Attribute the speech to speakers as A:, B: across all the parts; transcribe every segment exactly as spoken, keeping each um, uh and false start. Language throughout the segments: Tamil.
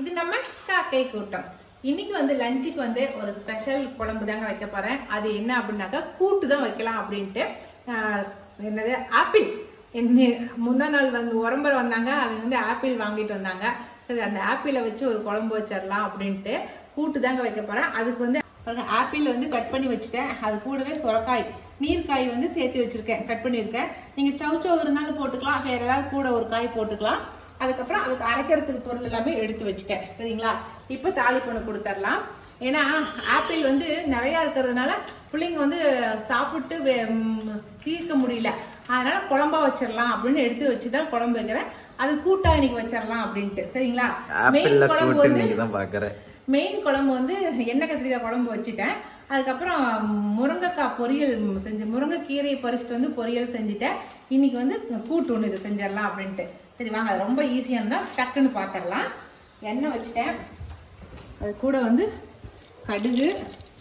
A: இது நம்ம காக்கை கூட்டம். இன்னைக்கு வந்து லஞ்சுக்கு வந்து ஒரு ஸ்பெஷல் குழம்பு தாங்க வைக்க போறேன். அது என்ன அப்படின்னாக்கா கூட்டு தான் வைக்கலாம் அப்படின்ட்டு. என்னது ஆப்பிள் முந்தா நாள் வந்து உரம்பரை வந்தாங்க, அவங்க வந்து ஆப்பிள் வாங்கிட்டு வந்தாங்க. சரி அந்த ஆப்பிளை வச்சு ஒரு குழம்பு வச்சிடலாம் அப்படின்ட்டு கூட்டு தாங்க வைக்க போறேன். அதுக்கு வந்து ஆப்பிள் வந்து கட் பண்ணி வச்சுட்டேன். அது கூடவே சுரக்காய் நீர்க்காய் வந்து சேர்த்து வச்சிருக்கேன், கட் பண்ணியிருக்கேன். நீங்க சவுச்சவு இருந்தாலும் போட்டுக்கலாம், வேற ஏதாவது கூட ஒரு காய் போட்டுக்கலாம். அதுக்கப்புறம் அதுக்கு அரைக்கிறதுக்கு பொருள் எல்லாமே எடுத்து வச்சுட்டேன். சரிங்களா, இப்ப தாளிப்பொண்ணு கொடுத்துடலாம். ஏன்னா ஆப்பிள் வந்து நிறைய இருக்கிறதுனால பிள்ளைங்க வந்து சாப்பிட்டு தீர்க்க முடியல, அதனால குழம்பா வச்சிடலாம் அப்படின்னு எடுத்து வச்சுதான் குழம்பு வைக்கிறேன். அது கூட்டா இன்னைக்கு வச்சிடலாம் அப்படின்ட்டு. சரிங்களா, மெயின் குழம்பு வந்து மெயின் குழம்பு வந்து எண்ணெய் கத்திரிக்காய் குழம்பு வச்சுட்டேன். அதுக்கப்புறம் முருங்கைக்காய் பொரியல் செஞ்சு முருங்கைக்கீரையை பறிச்சுட்டு வந்து பொரியல் செஞ்சுட்டேன். இன்னைக்கு வந்து கூட்டு ஒன்று இதை செஞ்சிடலாம் அப்படின்ட்டு. சரி வாங்க, அது ரொம்ப ஈஸியாக இருந்தால் டக்குன்னு பார்த்துடலாம். எண்ணெய் வச்சுட்டேன். அது கூட வந்து கடுகு,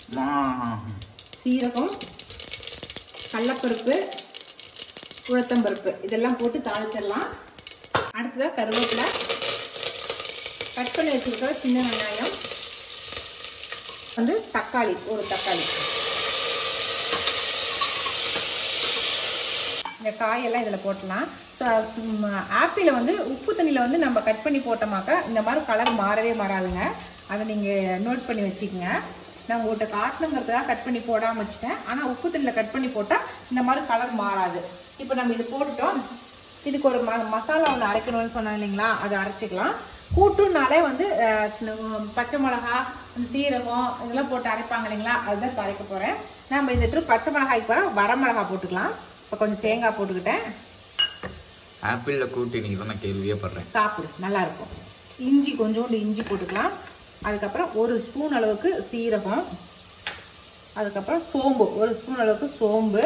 A: சீரகம், கடலைப்பருப்பு, உளுத்தம்பருப்பு இதெல்லாம் போட்டு தாளிச்சிடலாம். அடுத்ததாக கருவேப்பிலை, கட் பண்ணி வச்சுருக்கிற சின்ன வெங்காயம், வந்து தக்காளி, ஒரு தக்காளி. இந்த காயெல்லாம் இதில் போட்டலாம். ஆப்பிளை வந்து உப்பு தண்ணியில் வந்து நம்ம கட் பண்ணி போட்டோமாக்கா இந்த மாதிரி கலர் மாறவே மாறாதுங்க. அதை நீங்கள் நோட் பண்ணி வச்சுக்கோங்க. நான் உங்கள்கிட்ட காட்டணுங்கிறதுக்காக கட் பண்ணி போடாமல் வச்சுட்டேன். ஆனால் உப்பு தண்ணியில் கட் பண்ணி போட்டால் இந்த மாதிரி கலர் மாறாது. இப்போ நம்ம இது போட்டுட்டோம். இதுக்கு ஒரு ம மசாலா ஒன்று அரைக்கணும்னு சொன்னோம் இல்லைங்களா, அதை அரைச்சிக்கலாம். கூட்டுனாலே வந்து பச்சை மிளகா, சீரகம் இதெல்லாம் போட்டு அரைப்பாங்க இல்லைங்களா, அதுதான் இப்போ அரைக்க போகிறேன். நம்ம இந்த பச்சை மிளகாய்க்கு போகிற வரமிளகா போட்டுக்கலாம். இப்போ கொஞ்சம் தேங்காய் போட்டுக்கிட்டேன்.
B: ஆப்பிளில் கூட்டு நீங்கள் தான் நான் கேள்வியே படுறேன்,
A: சாப்பிடு நல்லா இருக்கும். இஞ்சி கொஞ்சோண்டு இஞ்சி போட்டுக்கலாம். அதுக்கப்புறம் ஒரு ஸ்பூன் அளவுக்கு சீரகம், அதுக்கப்புறம் சோம்பு ஒரு ஸ்பூன் அளவுக்கு சோம்பு,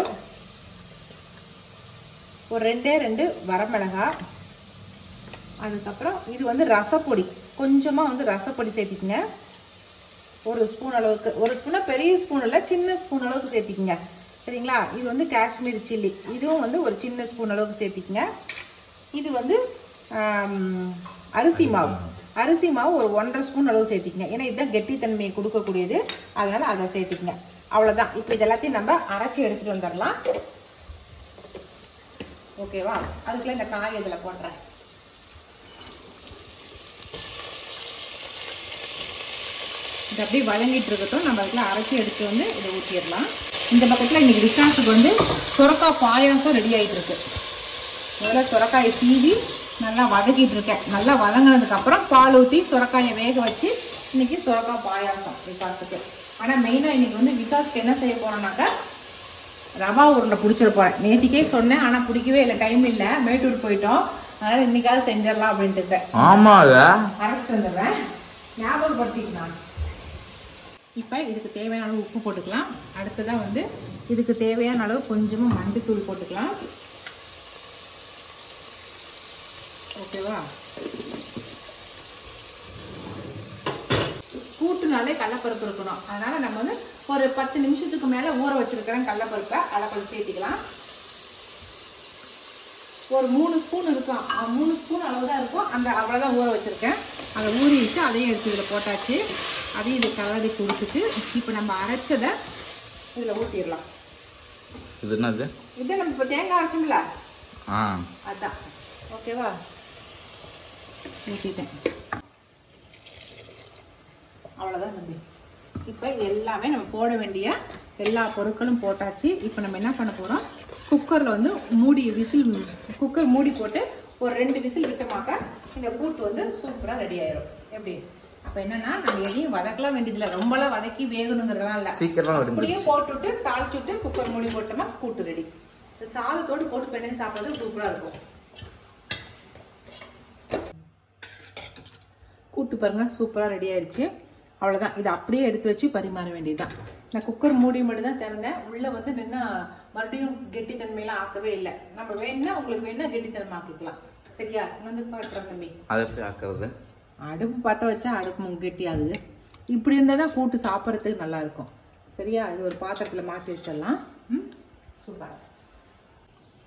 A: ஒரு ரெண்டே ரெண்டு வரமிளகா. அதுக்கப்புறம் இது வந்து ரசப்பொடி, கொஞ்சமாக வந்து ரசப்பொடி சேர்த்திக்கங்க. ஒரு ஸ்பூன் அளவுக்கு, ஒரு ஸ்பூனா பெரிய ஸ்பூன் இல்லை, சின்ன ஸ்பூன் அளவுக்கு சேர்த்திக்கங்க. சரிங்களா, இது வந்து காஷ்மீர் சில்லி, இதுவும் வந்து ஒரு சின்ன ஸ்பூன் அளவுக்கு சேர்த்திக்கங்க. இது வந்து அரிசி மாவு, அரிசி மாவு ஒரு ஒன்றரை ஸ்பூன் அளவு சேர்த்திக்கங்க. ஏன்னா இதுதான் கெட்டித்தன்மையை கொடுக்கக்கூடியது, அதனால அதை சேர்த்திக்கங்க. அவ்வளோதான். இப்போ இது எல்லாத்தையும் நம்ம அரைச்சி எடுத்துகிட்டு வந்துடலாம். ஓகேவா, அதுக்குள்ள இந்த காய் இதில் போடுறேன். இது அப்படியே வதங்கிட்டு இருக்கட்டும். நம்ம அதுக்குள்ள அரைச்சி எடுத்து வந்து இதை ஊற்றிடலாம். இந்த பக்கத்தில் இன்னைக்கு விசாசுக்கு வந்து சுரக்காய் பாயாசம் ரெடி ஆகிட்டு இருக்கு. முதல்ல சுரக்காயை சீவி நல்லா வதக்கிட்டு இருக்கேன். நல்லா வதங்கினதுக்கு அப்புறம் பால் ஊற்றி சுரக்காயை வேக வச்சு இன்னைக்கு சுரக்காய் பாயாசம் விசாசுக்கு. ஆனால் மெயினாக இன்னைக்கு வந்து விசாசுக்கு என்ன செய்ய போறோம்னாக்கா ரவா உருண்டை பிடிச்சிட போறேன். நேற்றுக்கே சொன்னேன், ஆனால் பிடிக்கவே இல்லை, டைம் இல்லை, மேட்டூர் போயிட்டோம். அதனால இன்னைக்காவது செஞ்சிடலாம் அப்படின்ட்டு இருக்கேன்.
B: ஆமா,
A: அரைச்சிட்டு வந்துடுறேன், ஞாபகப்படுத்திக்கலாம். இப்போ இதுக்கு தேவையான அளவு உப்பு போட்டுக்கலாம். அடுத்ததான் வந்து இதுக்கு தேவையான அளவு கொஞ்சமாக மஞ்சத்தூள் போட்டுக்கலாம். ஓகேவா, கூட்டுனாலே கடலைப்பருப்பு இருக்கணும். அதனால நம்ம வந்து ஒரு பத்து நிமிஷத்துக்கு மேலே ஊற வச்சிருக்கிறேன் கடலைப்பருப்பை. அதை கொஞ்சம் சேர்த்திக்கலாம். ஒரு மூணு ஸ்பூன் இருக்கும், மூணு ஸ்பூன் அளவு தான் இருக்கும். அந்த அவ்வளோதான் ஊற வச்சிருக்கேன். அதை ஊறி வச்சு அதையும் எடுத்து இதில் போட்டாச்சு. அதையும் இதை கலரி கொடுத்துட்டு இப்போ நம்ம அரைச்சதை இதில் ஊற்றிடலாம்.
B: இது என்னது?
A: இதை நம்ம இப்போ தேங்காய் அரைச்சோம்ல,
B: ஆ
A: அதான். ஓகேவா, ஊற்றிட்டேன். அவ்வளோதான் நம்பி. இப்போ இது எல்லாமே நம்ம போட வேண்டிய எல்லா பொருட்களும் போட்டாச்சு. இப்போ நம்ம என்ன பண்ண போகிறோம், குக்கரில் வந்து மூடி விசில், குக்கர் மூடி போட்டு ஒரு ரெண்டு விசில் விட்டோமாக்கா இந்த கூட்டு வந்து சூப்பராக ரெடி ஆயிடும். எப்படி? அப்போ என்னன்னா நம்ம எதையும் வதக்கலாம் வேண்டியதில்லை, ரொம்பலாம் வதக்கி வேகணுங்கிறதுலாம் இல்லை,
B: சீக்கிரமா
A: அப்படியே போட்டுவிட்டு தாளிச்சுட்டு குக்கர் மூடி போட்டோமா கூட்டு ரெடி. சாதத்தோடு போட்டு பெண்ணு சாப்பிட்றது சூப்பராக இருக்கும். கூட்டு பாருங்க சூப்பராக ரெடி ஆயிடுச்சு. அவ்வளோதான், இதை அப்படியே எடுத்து வச்சு பரிமாற வேண்டியதுதான். நான் குக்கர் மூடி மட்டும் தான் திறந்தேன், உள்ளே வந்து நின்று மறுபடியும் கெட்டித்தன்மையெல்லாம் ஆக்கவே இல்லை. நம்ம வேணும்னா உங்களுக்கு வேணா கெட்டித்தன்மை ஆக்கிக்கலாம். சரியா, வந்து பார்க்குறேன் தம்பி.
B: அதை எப்படி ஆக்குறது?
A: அடுப்பு பற்ற வச்சா அடுப்பு கெட்டி ஆகுது. இப்படி இருந்தால் தான் கூட்டு சாப்பிட்றதுக்கு நல்லா இருக்கும். சரியா, இது ஒரு பாத்திரத்தில் மாற்றி வச்சிடலாம். ம், சூப்பர்.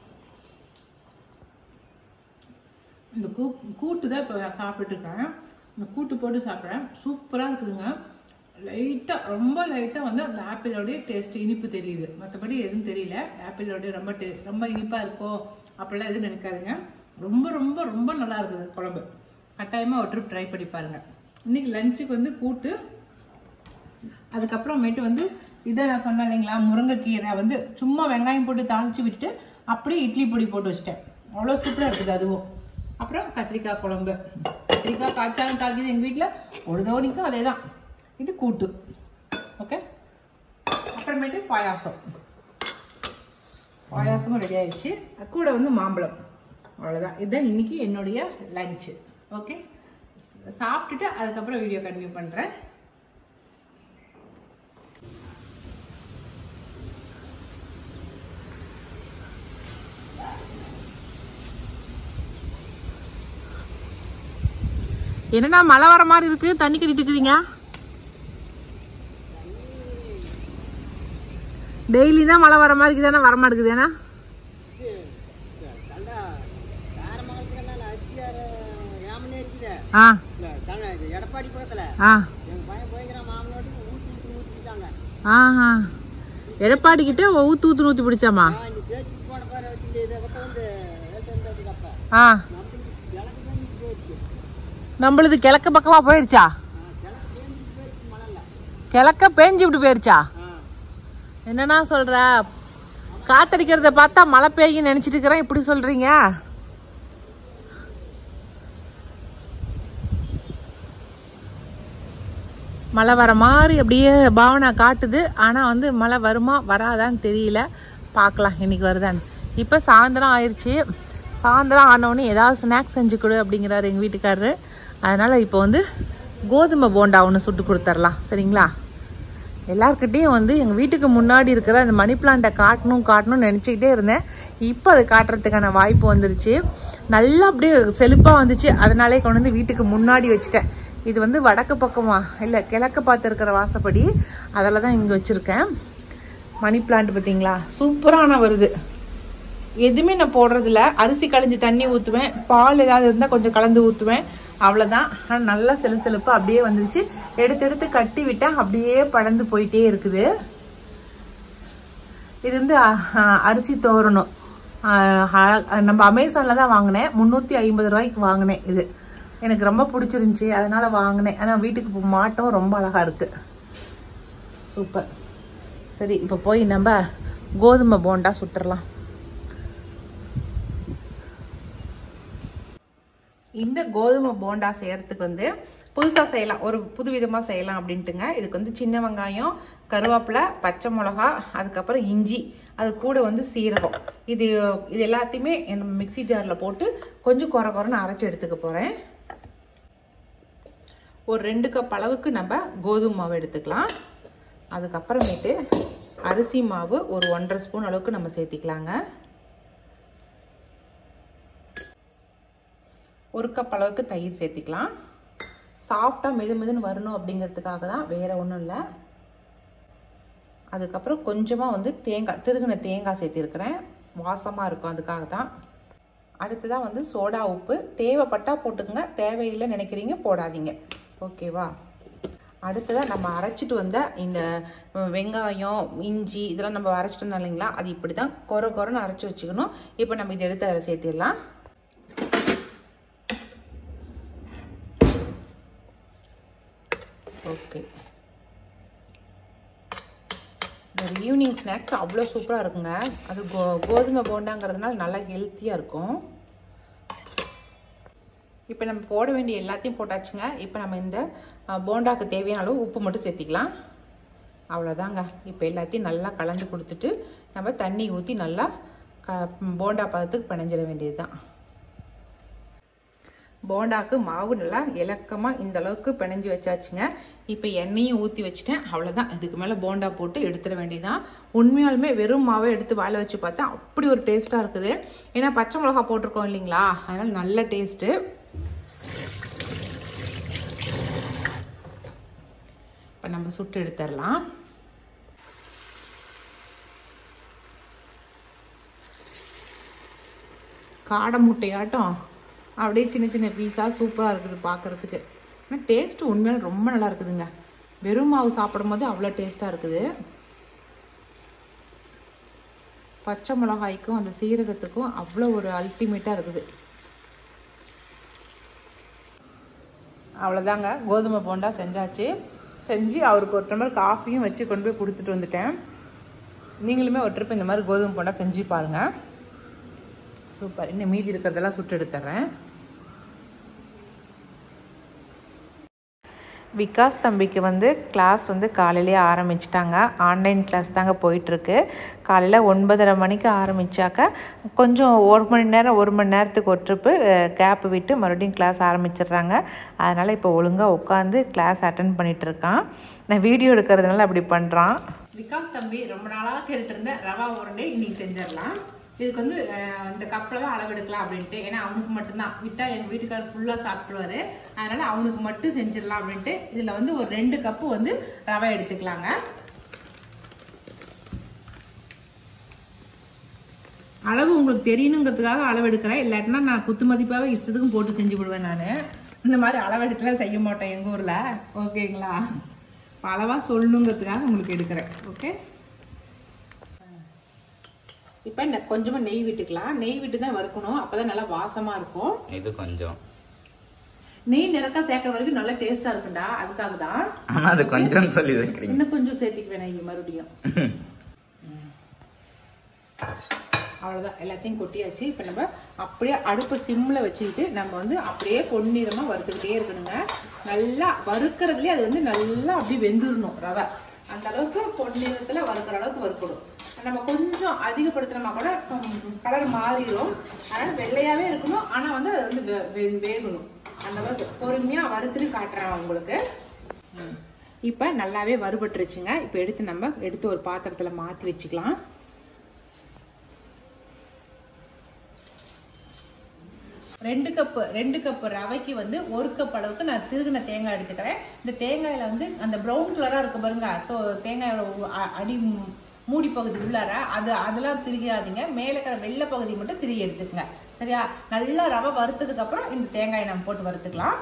A: இந்த கூ கூட்டு தான் இப்போ நான் சாப்பிட்டுருக்கேன். கூட்டு போட்டு சாப்பிட்றேன். சூப்பராக இருக்குதுங்க. லைட்டாக ரொம்ப லைட்டாக வந்து அந்த ஆப்பிளோடைய டேஸ்ட் இனிப்பு தெரியுது, மற்றபடி எதுவும் தெரியல. ஆப்பிளோடைய ரொம்ப டே ரொம்ப இனிப்பாக இருக்கோ அப்படிலாம் எதுவும் நினைக்காதுங்க. ரொம்ப ரொம்ப ரொம்ப நல்லா இருக்குது குழம்பு. கட்டாயமாக ஒரு ட்ரிப் ட்ரை பண்ணி பாருங்க. இன்னைக்கு லஞ்சுக்கு வந்து கூட்டு, அதுக்கப்புறமேட்டு வந்து இதை நான் சொன்னேன் இல்லைங்களா, முருங்கைக்கீரை வந்து சும்மா வெங்காயம் போட்டு தாளிச்சு விட்டுட்டு அப்படியே இட்லி பொடி போட்டு வச்சிட்டேன். அவ்வளோ சூப்பராக இருக்குது அதுவும். அப்புறம் கத்திரிக்காய் குழம்பு, கத்திரிக்காய் காய்ச்சாலும் காய்க்குது எங்கள் வீட்டில், பொழுதோடிக்கும் அதே தான். இது கூட்டு. ஓகே, அப்புறமேட்டு பாயாசம், பாயாசமும் ரெடி ஆயிடுச்சு. கூட வந்து மாம்பழம். அவ்வளோதான். இதுதான் இன்னைக்கு என்னுடைய லஞ்சு. ஓகே, சாப்பிட்டுட்டு அதுக்கப்புறம் வீடியோ கண்டினியூ பண்ணுறேன். என்னன்னா மழை வர மாதிரி இருக்கு, தண்ணி கட்டிட்டு இருக்கிறீங்க? டெய்லி தான் மழை வர மாதிரி இருக்குதானே, வர மாட்டேங்குது. ஏன்னா
C: எடப்பாடி பக்கத்துல
A: எடப்பாடி கிட்ட ஊத்து ஊத்து ஊத்தி பிடிச்சாமா? நம்மளது கிழக்கு பக்கமா போயிருச்சா? கிழக்க பேஞ்சு விட்டு போயிருச்சா? என்னன்னா சொல்ற, காத்தடிக்கிறத பார்த்தா மழை பெய்யும் நினைச்சிட்டு இருக்கிறேன், இப்படி சொல்றீங்க? மழை வர மாதிரி அப்படியே பாவனா காட்டுது. ஆனா வந்து மழை வருமா வராதான்னு தெரியல. பார்க்கலாம் இன்னைக்கு வருதான்னு. இப்ப சாயந்தரம் ஆயிடுச்சு. சாயந்தரம் ஆனோடனே ஏதாவது ஸ்நாக்ஸ் செஞ்சு கொடு அப்படிங்கிறாரு எங்க வீட்டுக்காரரு. அதனால இப்போ வந்து கோதுமை போண்டா ஒன்று சுட்டு கொடுத்துர்லாம், சரிங்களா? எல்லாருக்கிட்டையும் வந்து எங்கள் வீட்டுக்கு முன்னாடி இருக்கிற அந்த மணி பிளான்ட்டை காட்டணும் காட்டணும்னு நினச்சிக்கிட்டே இருந்தேன். இப்போ அது காட்டுறதுக்கான வாய்ப்பு வந்துருச்சு. நல்லா அப்படியே செழிப்பாக வந்துச்சு. அதனாலே கொண்டு வந்து வீட்டுக்கு முன்னாடி வச்சுட்டேன். இது வந்து வடக்கு பக்கமா இல்லை கிழக்கு பார்த்து இருக்கிற வாசப்படி, அதில் தான் இங்கே வச்சுருக்கேன். மணி பிளான்ட் பார்த்தீங்களா, சூப்பரான வருது. எதுவுமே நான் போடுறதில்ல. அரிசி களைஞ்சி தண்ணி ஊற்றுவேன், பால் ஏதாவது இருந்தால் கொஞ்சம் கலந்து ஊற்றுவேன், அவ்வளோதான். ஆனால் நல்லா செலு செலுப்பு அப்படியே வந்துருச்சு. எடுத்து எடுத்து கட்டி விட்டேன், அப்படியே படர்ந்து போயிட்டே இருக்குது. இது வந்து அரிசி தோரணும். நம்ம அமேசானில் தான் வாங்கினேன். முந்நூற்றி ஐம்பது ரூபாய்க்கு வாங்கினேன். இது எனக்கு ரொம்ப பிடிச்சிருந்துச்சி, அதனால வாங்கினேன். ஆனால் வீட்டுக்கு மாட்டோம், ரொம்ப அழகா இருக்கு, சூப்பர். சரி, இப்போ போய் நம்ம கோதுமை போண்டா சுட்டுறலாம். இந்த கோதுமை போண்டா செய்யறதுக்கு வந்து புதுசாக செய்யலாம், ஒரு புது விதமாக செய்யலாம் அப்படின்ட்டுங்க. இதுக்கு வந்து சின்ன வெங்காயம், கருவேப்பிலை, பச்சை மிளகா, அதுக்கப்புறம் இஞ்சி, அது கூட வந்து சீரகம், இது இது எல்லாத்தையுமே நம்ம மிக்சி ஜாரில் போட்டு கொஞ்சம் குறை குறைன்னு அரைச்சி எடுத்துக்க போகிறேன். ஒரு ரெண்டு கப் அளவுக்கு நம்ம கோதுமை மாவு எடுத்துக்கலாம். அதுக்கப்புறமேட்டு அரிசி மாவு ஒரு ஒன்றரை ஸ்பூன் அளவுக்கு நம்ம சேர்த்திக்கலாங்க. ஒரு கப் அளவுக்கு தயிர் சேர்த்திக்கலாம். சாஃப்டாக மெது மெதுன்னு வரணும் அப்படிங்கிறதுக்காக தான், வேற ஒன்றும் இல்லை. அதுக்கப்புறம் கொஞ்சமாக வந்து தேங்காய், திருகின தேங்காய் சேர்த்திருக்கிறேன், வாசமாக இருக்கும், அதுக்காக தான். அடுத்ததாக வந்து சோடா உப்பு, தேவைப்பட்டால் போட்டுக்கங்க, தேவையில்லை நினைக்கிறீங்க போடாதீங்க, ஓகேவா? அடுத்ததாக நம்ம அரைச்சிட்டு வந்த இந்த வெங்காயம், இஞ்சி இதெல்லாம் நம்ம அரைச்சிட்டு வந்தோம் இல்லைங்களா, அது இப்படி தான் கொர கொரன்னு அரைச்சி வச்சுக்கணும். இப்போ நம்ம இதை எடுத்து அதை சேர்த்திடலாம். ஓகே, ஒரு ஈவினிங் ஸ்நாக்ஸ் அவ்வளோ சூப்பராக இருக்குங்க. அது கோ கோதுமை போண்டாங்கிறதுனால நல்லா ஹெல்த்தியாக இருக்கும். இப்போ நம்ம போட வேண்டிய எல்லாத்தையும் போட்டாச்சுங்க. இப்போ நம்ம இந்த போண்டாக்கு தேவையான அளவு உப்பு மட்டும் சேர்த்திக்கலாம், அவ்வளோதாங்க. இப்போ எல்லாத்தையும் நல்லா கலந்து கொடுத்துட்டு நம்ம தண்ணி ஊற்றி நல்லா க போண்டா பதத்துக்கு பிணைஞ்சிட வேண்டியது தான். போண்டாக்கு மாவு நல்லா இலக்கமாக இந்த அளவுக்கு பிணைஞ்சி வச்சாச்சுங்க. இப்போ எண்ணெயும் ஊற்றி வச்சுட்டேன், அவ்வளோதான். இதுக்கு மேலே போண்டா போட்டு எடுத்துட வேண்டியதான். உண்மையாலுமே வெறும் மாவை எடுத்து வாயில் வச்சு பார்த்தா அப்படி ஒரு டேஸ்ட்டாக இருக்குது. ஏன்னா பச்சை மிளகா போட்டிருக்கோம் இல்லைங்களா, அதனால் நல்ல டேஸ்ட்டு. இப்போ நம்ம சுட்டு எடுத்துடலாம். காடை முட்டையாட்டம் அப்படியே சின்ன சின்ன பீஸாக சூப்பராக இருக்குது பார்க்குறதுக்கு. ஆனால் டேஸ்ட்டு உண்மையில ரொம்ப நல்லா இருக்குதுங்க. வெறும் மாவு சாப்பிடும் போது அவ்வளோ டேஸ்ட்டாக இருக்குது. பச்சை மிளகாய்க்கும் அந்த சீரகத்துக்கும் அவ்வளோ ஒரு அல்டிமேட்டாக இருக்குது. அவ்வளோதாங்க, கோதுமை போண்டா செஞ்சாச்சு. செஞ்சு அவருக்கு ஒரு டம்ளர் காஃபியும் வச்சு கொண்டு போய் கொடுத்துட்டு வந்துட்டேன். நீங்களுமே ஒரு ட்ரிப் இந்த மாதிரி கோதுமை போண்டா செஞ்சு பாருங்கள். சூப்பர். இன்னும் மீதி இருக்கிறதெல்லாம் சுட்டு எடுத்துறேன். விகாஸ் தம்பிக்கு வந்து கிளாஸ் வந்து காலையிலேயே ஆரம்பிச்சிட்டாங்க. ஆன்லைன் கிளாஸ் தாங்க போயிட்டுருக்கு. காலையில் ஒன்பதரை மணிக்கு ஆரம்பித்தாக்க கொஞ்சம் ஒரு மணி நேரம் ஒரு மணி நேரத்துக்கு ஒரு ட்ரிப்பு கேப் விட்டு மறுபடியும் கிளாஸ் ஆரம்பிச்சிடுறாங்க. அதனால் இப்போ ஒழுங்காக உட்காந்து கிளாஸ் அட்டன் பண்ணிகிட்ருக்கான். நான் வீடியோ எடுக்கிறதுனால அப்படி பண்ணுறான். விகாஸ் தம்பி ரொம்ப நாளாக கேட்டுட்டு இருந்த ரவா உருண்டை இன்னைக்கு செஞ்சிடலாம். இதுக்கு வந்து இந்த கப்பில் தான் அளவு எடுக்கலாம் அப்படின்ட்டு. ஏன்னா அவனுக்கு மட்டும்தான், விட்டால் எங்கள் வீட்டுக்காரர் ஃபுல்லாக சாப்பிடுவார். அதனால் அவனுக்கு மட்டும் செஞ்சிடலாம் அப்படின்ட்டு இதில் வந்து ஒரு ரெண்டு கப்பு வந்து ரவை எடுத்துக்கலாங்க. அளவு உங்களுக்கு தெரியணுங்கிறதுக்காக அளவு எடுக்கிறேன். இல்லாட்டினா நான் குத்து மதிப்பாகவே இஷ்டத்துக்கும் போட்டு செஞ்சு விடுவேன். நான் இந்த மாதிரி அளவு எடுத்துலாம் செய்ய மாட்டேன் எங்கள் ஊரில். ஓகேங்களா? அளவாக சொல்லணுங்கிறதுக்காக உங்களுக்கு எடுக்கிறேன். ஓகே. இப்போ கொஞ்சமாக நெய் விட்டுக்கலாம். நெய் விட்டு தான் வறுக்கணும், அப்போதான் நல்லா வாசமாக இருக்கும்.
B: இது கொஞ்சம்
A: நெய் நிறக்கா சேர்க்கற வரைக்கும் நல்லா டேஸ்டா இருக்குண்டா. அதுக்காக தான்.
B: ஆனா அது கொஞ்சம் சொல்லி வைக்கிறீங்க.
A: இன்னும் கொஞ்சம் சேர்த்துக்குவேன் நெய் மறுபடியும். அவ்வளோதான், எல்லாத்தையும் கொட்டியாச்சு. இப்போ நம்ம அப்படியே அடுப்பு சிம்மில் வச்சுக்கிட்டு நம்ம வந்து அப்படியே பொன்னிறமாக வறுத்துக்கிட்டே இருக்கணுங்க. நல்லா வறுக்கிறதுலேயே அது வந்து நல்லா அப்படியே வெந்துடணும் ரவை. அந்த அளவுக்கு பொன்னிறத்தில் வறுக்கிற அளவுக்கு வறுக்கணும். நம்ம கொஞ்சம் அதிகப்படுத்தினோம்னா கூட கலர் மாறிடும். அதனால் வெள்ளையாகவே இருக்கணும். ஆனால் வந்து அது வந்து வேகணும். அந்த அளவுக்கு பொறுமையாக வறுத்துட்டு காட்டுறேன் உங்களுக்கு. இப்போ நல்லாவே வறுபட்டுருச்சுங்க. இப்போ எடுத்து நம்ம எடுத்து ஒரு பாத்திரத்தில் மாற்றி வச்சுக்கலாம். ரெண்டு கப்பு ரெண்டு கப்பு ரவைக்கு வந்து ஒரு கப் அளவுக்கு நான் திருகின தேங்காய் எடுத்துக்கிறேன். இந்த தேங்காயில வந்து அந்த ப்ரௌன் கலரா இருக்கு பாருங்க, தேங்காயோட அடி மூடி பகுதி உள்ளார அது அதெல்லாம் திரிகாதீங்க. மேலே இருக்கிற வெள்ளை பகுதி மட்டும் திரி எடுத்துக்கங்க. சரியா? நல்லா ரவை வறுத்ததுக்கு அப்புறம் இந்த தேங்காயை நம்ம போட்டு வறுத்துக்கலாம்.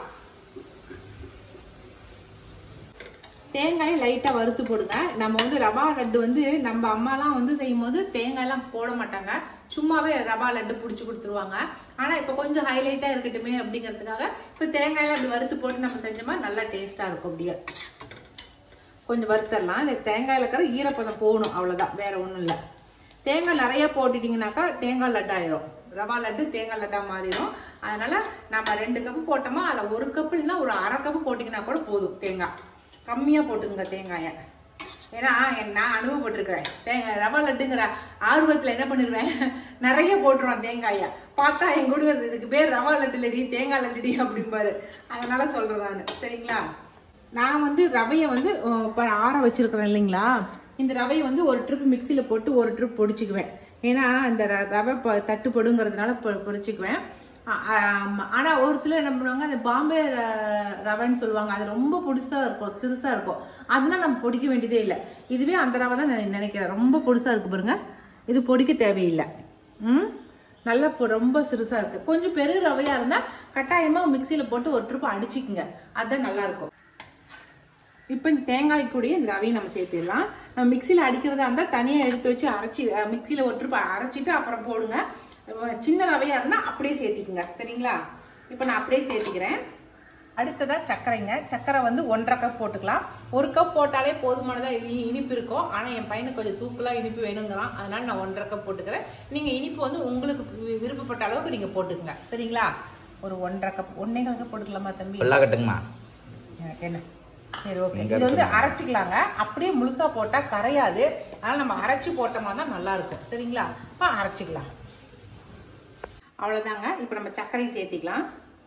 A: தேங்காயை லைட்டா வறுத்து போடுங்க. நம்ம வந்து ரவா லட்டு வந்து நம்ம அம்மாலாம் வந்து செய்யும் போது தேங்காய் எல்லாம் போட மாட்டாங்க, சும்மாவே ரவா லட்டு பிடிச்சி கொடுத்துருவாங்க. ஆனா இப்ப கொஞ்சம் ஹைலைட்டா இருக்கட்டுமே அப்படிங்கிறதுக்காக இப்ப தேங்காயெல்லாம் அப்படி வறுத்து போட்டு நம்ம செஞ்சோமா நல்லா டேஸ்டா இருக்கும். அப்படியே கொஞ்சம் வறுத்தரலாம். இந்த தேங்காயில இருக்கிற ஈரப்பதம் போகணும், அவ்வளவுதான், வேற ஒண்ணும் இல்லை. தேங்காய் நிறைய போட்டுட்டீங்கன்னாக்கா தேங்காய் லட்டு ஆயிரும். ரவா லட்டு தேங்காய் லட்டா மாறிடும். அதனால நம்ம ரெண்டு கப்பு போட்டோமா அதுல ஒரு கப்பு இல்லைன்னா ஒரு அரை கப்பு போட்டீங்கன்னா கூட போதும். தேங்காய் கம்மியா போட்டுங்க தேங்காய. ஏன்னா நான் அனுபவப்பட்டிருக்கிறேன். தேங்காய் ரவா லட்டுங்கிற ஆர்வத்துல என்ன பண்ணிடுவேன், நிறைய போட்டுருவான் தேங்காய. பார்த்தா எங்க கூட இதுக்கு பேர் ரவா லட்டு இல்லடி தேங்காய் லட்டுடி அப்படிம்பாரு. அதனால சொல்றேன் நான். சரிங்களா? நான் வந்து ரவையை வந்து ஆற வச்சிருக்கிறேன் இல்லைங்களா, இந்த ரவையை வந்து ஒரு ட்ரிப் மிக்சியில போட்டு ஒரு ட்ரிப் பொடிச்சுக்குவேன். ஏன்னா இந்த ரவை தட்டுப்படுங்கிறதுனால பொடிச்சுக்குவேன். ஆனா ஒரு சிலர் என்ன பண்ணுவாங்க, அந்த பாம்பே ரவைன்னு சொல்லுவாங்க, அது ரொம்ப பொடிசா இருக்கும், சிறுசா இருக்கும். அதெல்லாம் நம்ம பொடிக்க வேண்டியதே இல்லை. இதுவே அந்த ரவை தான் நான் நினைக்கிறேன். ரொம்ப பொடிசா இருக்கு பாருங்க, இது பொடிக்க தேவையில்லை. ம் நல்லா ரொம்ப சிறுசா இருக்கு. கொஞ்சம் பெரிய ரவையா இருந்தா கட்டாயமா மிக்சியில போட்டு ஒரு ட்ரிப் அடிச்சுக்குங்க, அதுதான் நல்லா இருக்கும். இப்போ இந்த தேங்காய் கூடயே இந்த ரவையை நம்ம சேர்த்துடலாம். நம்ம மிக்சியில அடிக்கிறதா இருந்தா தனியா எடுத்து வச்சு அரைச்சி மிக்சியில ஒரு ட்ரிப் அரைச்சிட்டு அப்புறம் போடுங்க. சின்ன ரவையா இருந்தா அப்படியே சேர்த்திக்குங்க. சரிங்களா? இப்போ நான் அப்படியே சேர்த்திக்கிறேன். அடுத்ததா சர்க்கரைங்க. சர்க்கரை வந்து ஒன்றரை கப் போட்டுக்கலாம். ஒரு கப் போட்டாலே போதுமானதா இனிப்பு இருக்கும். ஆனா என் பையனுக்கு கொஞ்சம் தூக்கலா இனிப்பு வேணுங்கிறான், அதனால நான் ஒன்றரை கப் போட்டுக்கிறேன். நீங்க இனிப்பு வந்து உங்களுக்கு விருப்பப்பட்ட அளவுக்கு நீங்க போட்டுக்கங்க. சரிங்களா? ஒரு ஒன்றரை கப் ஒன்னே கப் போட்டுக்கலாமா தம்பி?
B: கட்டுங்கம்மா.
A: எனக்கு என்ன? சரி, ஓகே. இது வந்து அரைச்சிக்கலாங்க. அப்படியே முழுசா போட்டா கரையாது. அதனால நம்ம அரைச்சி போட்டோமா தான் நல்லா இருக்கும். சரிங்களா? இப்போ அரைச்சிக்கலாம். அவ்வளவுதாங்க. இப்போ நம்ம சர்க்கரை சேர்த்திக்கலாம்.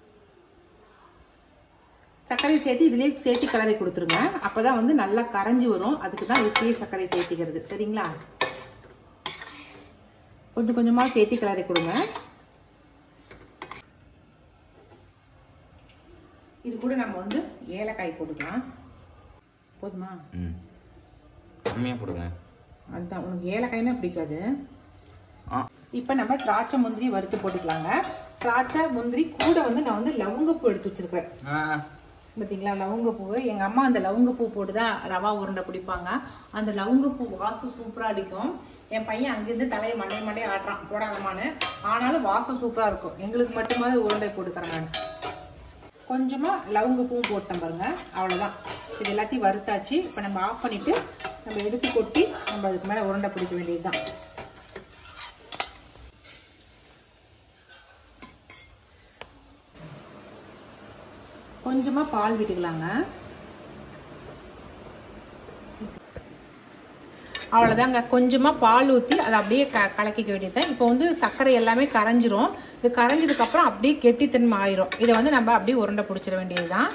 A: சர்க்கரை சேர்த்து இதுலயே சேர்த்து கலரை கொடுத்துருங்க. அப்பதான் வந்து நல்லா கரைஞ்சி வரும். அதுக்கு தான் இப்பயே சர்க்கரை சேர்த்திக்கிறது. சரிங்களா? கொஞ்சம் கொஞ்சமா சேர்த்து கலரை கொடுங்க. இது கூட நம்ம வந்து ஏலக்காய் போட்டுக்கலாம். போதுமா?
B: கம்மியா போடுங்க.
A: அதுதான், உனக்கு ஏலக்காய்னா பிடிக்காது. இப்ப நம்ம திராட்சை முந்திரி வறுத்து போட்டுக்கலாங்க. திராட்சை முந்திரி கூட வந்து நான் வந்து லவங்கப்பூ எடுத்து வச்சிருக்கேன். பார்த்தீங்களா லவங்கப்பூ. எங்க அம்மா அந்த லவங்கப்பூ போட்டு தான் ரவா உருண்டை பிடிப்பாங்க. அந்த லவங்கப்பூ வாசம் சூப்பரா அடிக்கும். என் பையன் அங்கிருந்து தலையை மண்டை மண்டையை ஆடுறான் போடாதமான்னு. ஆனாலும் வாசம் சூப்பரா இருக்கும். எங்களுக்கு மட்டுமாவது உருண்டை போட்டுக்கிறேன் நான். கொஞ்சமா லவங்கப்பூவும் போட்டேன் பாருங்க, அவ்வளவுதான். இது எல்லாத்தையும் வறுத்தாச்சு. இப்ப நம்ம ஆஃப் பண்ணிட்டு நம்ம எடுத்து கொட்டி நம்ம அதுக்கு மேல உருண்டை பிடிக்க வேண்டியதுதான். கொஞ்சமா பால் விட்டுக்கலாங்க. அவ்வளவுதாங்க. கொஞ்சமா பால் ஊத்தி அதை அப்படியே கலக்கிக்க வேண்டியதுதான். இப்போ வந்து சர்க்கரை எல்லாமே கரைஞ்சிரும். இது கரைஞ்சதுக்கு அப்புறம் அப்படியே கெட்டித்தன்மை ஆயிரும். இதை வந்து நம்ம அப்படியே உருண்டை பிடிச்சிட வேண்டியதுதான்.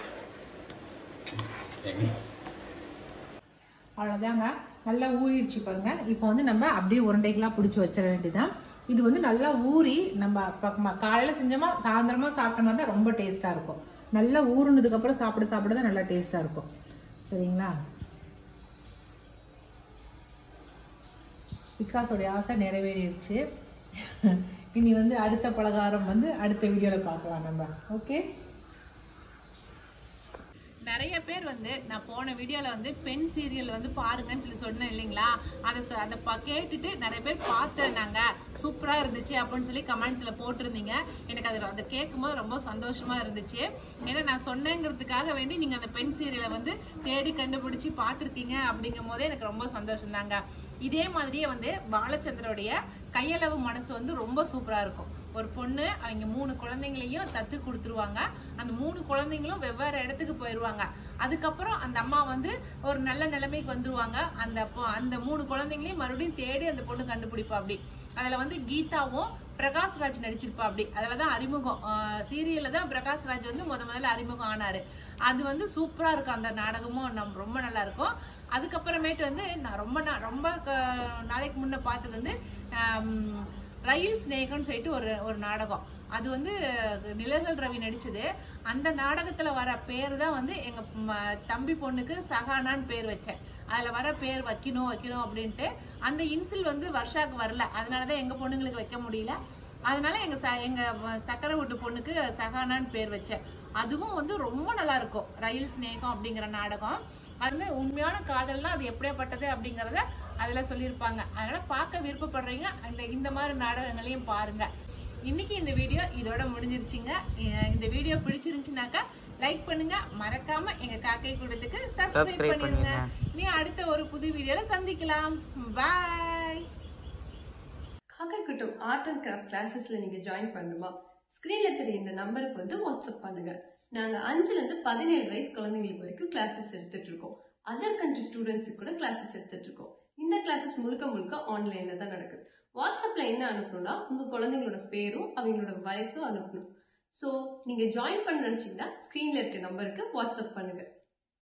A: அவ்வளவுதாங்க. நல்லா ஊறிடுச்சு பாருங்க. இப்போ வந்து நம்ம அப்படியே உருண்டைகளா பிடிச்சி வச்சிட வேண்டியதுதான். இது வந்து நல்லா ஊறி நம்ம காலையில செஞ்சோமா சாயந்தரமா சாப்பிட்டோம்னா தான் ரொம்ப டேஸ்டா இருக்கும். நல்லா ஊறுனதுக்கு அப்புறம் சாப்பிட சாப்பிட தான் நல்லா டேஸ்டா இருக்கும். சரிங்களா? விகாஸோடைய ஆசை நிறைவேறிடுச்சு. இனி வந்து அடுத்த பலகாரம் வந்து அடுத்த வீடியோல பார்க்கலாம் நம்ம. ஓகே. நிறைய பேர் வந்து நான் போன வீடியோல வந்து பெண் சீரியல் வந்து பாருங்கன்னு சொல்லி சொன்னேன் இல்லைங்களா? அதை அதை கேட்டுட்டு நிறைய பேர் பார்த்துனாங்க, சூப்பரா இருந்துச்சு அப்படின்னு சொல்லி கமெண்ட்ஸ்ல போட்டிருந்தீங்க. எனக்கு அது அதை கேட்கும்போது ரொம்ப சந்தோஷமா இருந்துச்சு. ஏன்னா நான் சொன்னேங்கிறதுக்காக வேண்டி நீங்க அந்த பெண் சீரியலை வந்து தேடி கண்டுபிடிச்சு பார்த்துருக்கீங்க. அப்படிங்கும் போதே எனக்கு ரொம்ப சந்தோஷம் தாங்க. இதே மாதிரியே வந்து பாலச்சந்தருடைய கையளவு மனசு வந்து ரொம்ப சூப்பரா இருக்கும். ஒரு பொண்ணு அவங்க மூணு குழந்தைங்களையும் தத்து கொடுத்துருவாங்க. அந்த மூணு குழந்தைங்களும் வெவ்வேறு இடத்துக்கு போயிடுவாங்க. அதுக்கப்புறம் அந்த அம்மா வந்து ஒரு நல்ல நிலைமைக்கு வந்துருவாங்க. அந்த அந்த மூணு குழந்தைங்களையும் மறுபடியும் தேடி அந்த பொண்ணு கண்டுபிடிப்பா. அப்படி அதுல வந்து கீதாவும் பிரகாஷ்ராஜ் நடிச்சிருப்பா. அப்படி அதுலதான் அறிமுகம். சீரியல்ல தான் பிரகாஷ்ராஜ் வந்து முத முதல்ல அறிமுகம் ஆனாரு. அது வந்து சூப்பரா இருக்கும். அந்த நாடகமும் நம்ம ரொம்ப நல்லா இருக்கும். அதுக்கப்புறமேட்டு வந்து நான் ரொம்ப ரொம்ப நாளைக்கு முன்ன பார்த்தது வந்து ரயில் ஸ்நேகம்னு சொல்லிட்டு ஒரு ஒரு நாடகம். அது வந்து நிழல்கள் ரவி நடிச்சது. அந்த நாடகத்துல வர பேர் தான் வந்து எங்க தம்பி பொண்ணுக்கு சகானான்னு பேர் வச்சேன். அதுல வர பேர் வைக்கணும் வைக்கணும் அப்படின்ட்டு அந்த இன்சில் வந்து வருஷாக்கு வரல. அதனாலதான் எங்க பொண்ணுங்களுக்கு வைக்க முடியல. அதனால எங்க எங்க சக்கரை வீட்டு பொண்ணுக்கு சகானான்னு பேர் வச்சேன். அதுவும் வந்து ரொம்ப நல்லா இருக்கும். ரயில் ஸ்நேகம் அப்படிங்கிற நாடகம். அது உண்மையான காதல்னா அது எப்படியாப்பட்டது அப்படிங்கறத அதுல சொல்லியிருப்பாங்க. அதனால பார்க்க விருப்பப்படுறீங்க இந்த இந்த மாதிரி நாடகங்களையும் பாருங்க. இன்னைக்கு இந்த வீடியோ இதோட முடிஞ்சிருச்சுங்க. இந்த வீடியோ பிடிச்சிருந்துச்சுனாக்கா லைக் பண்ணுங்க. மறக்காம எங்க காக்கை கூடத்துக்கு சப்ஸ்கிரைப் பண்ணிடுங்க. நீ அடுத்த ஒரு புது வீடியோல சந்திக்கலாம். பாய்.
D: காக்கை கூட்டம் ஆர்ட் அண்ட் கிராஃப்ட் கிளாஸஸ்ல நீங்க ஜாயின் பண்ணுமா? ஸ்கிரீன்ல தெரிய இந்த நம்பருக்கு வந்து வாட்ஸ்அப் பண்ணுங்க. நாங்க அஞ்சுல இருந்து பதினேழு வயசு குழந்தைங்களுக்கு வரைக்கும் கிளாஸஸ் எடுத்துட்டு இருக்கோம். அதர் கண்ட்ரி ஸ்டூடெண்ட்ஸுக்கு கூட கிளாஸஸ் எடுத்துட்டு இருக்கோம். இந்த கிளாஸஸ் முழுக்க முழுக்க ஆன்லைன்ல தான் நடக்குது. வாட்ஸ்அப்ல என்ன அனுப்பணும்னா உங்க குழந்தைங்களோட பேரும் அவங்களோட வயசும் அனுப்பணும். ஸோ நீங்க ஜாயின் பண்ண நினைச்சீங்கன்னா ஸ்கிரீன்ல இருக்க நம்பருக்கு வாட்ஸ்அப் பண்ணுங்க.